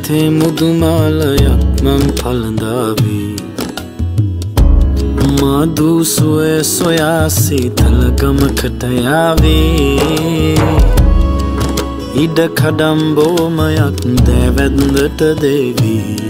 අතේ මුදුමාලයක් මං පළඳාවී මధు සුවේ සොයා සීතල ගමකට යාවී ඉඩ කඩම් බොමයක් දැවැන්දට දේවී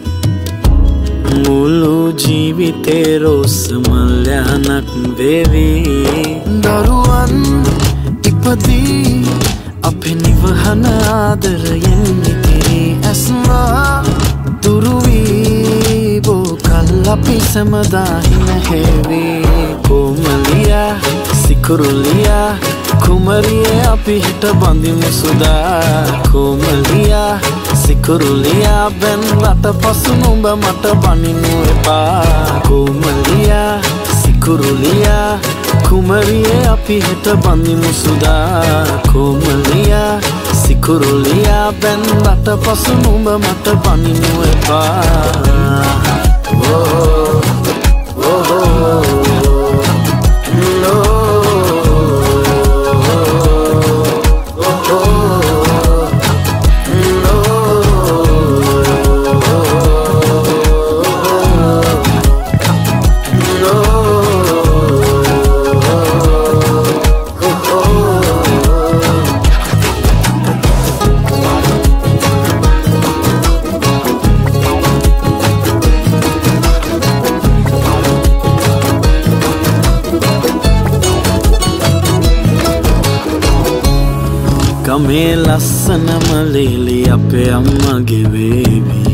මුළු ජීවිතේ රෝස මල්යනක් වේවී දරුවන් ඉපදී අපේ නිවහන ආදරයෙන් ඉතිරි ඇස්වා දුරුවී බෝකල් අපි සැමදාහි නැහැවී කොමලියා සිකුරුලියා කුමරියේ අපි හිට බඳිමු සුදා කොමලියා සිකුරුලියා බෙන් රට පසු නුඹ මට බනිනු එපා කොමලියා සිකුරුලියා කුමරියේ අපි හිට බඳිමු සුදා කොමලියා සිකුරුලියා බෙන් රට පසු නුඹ මට බනිනු එපා ගමේ ලස්සනම ලීලි අපේ අම්මගේ වේවි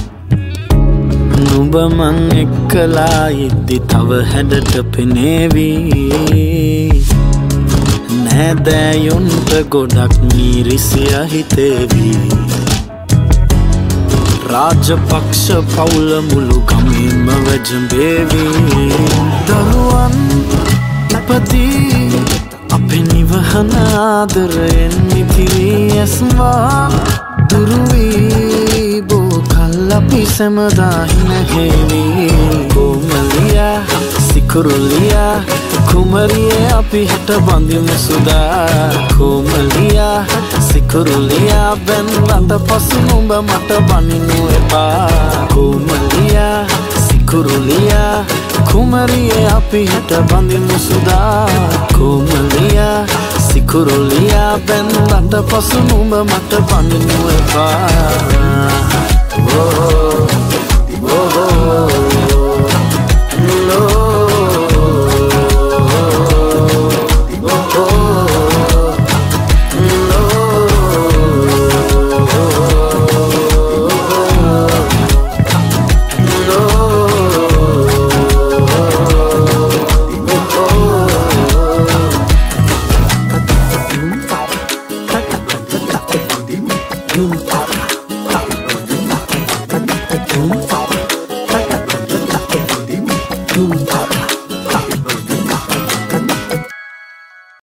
නුඹ මං එක්කලා ඉද්දි තව හැඩට පෙනේවි නෑදෑයොන්ට ගොඩක් මිරිසිය හිතේවි රාජපක්ෂ පවුල මුළු ගමේම වැජඹේවි දරුවන් ඉපදී අපේ නිවහන ආදරයෙන් ඉතිරි ඇස්වා දුරුවී බෝකල් අපි සැමදාහි නැහැවී කොමලියා සිකුරුලියා කුමරියේ අපි හිට බඳිමු සුදා කොමලියා සිකුරුලියා බෙන් රට පසු නුඹ මට බනිනු එපා කොමලියා සිකුරුලියා කුමරියේ අපි හිට බඳිමු සුදා කොමලියා සිකුරුලියා බෙන් රට පසු නුඹ මට බනිනු එපා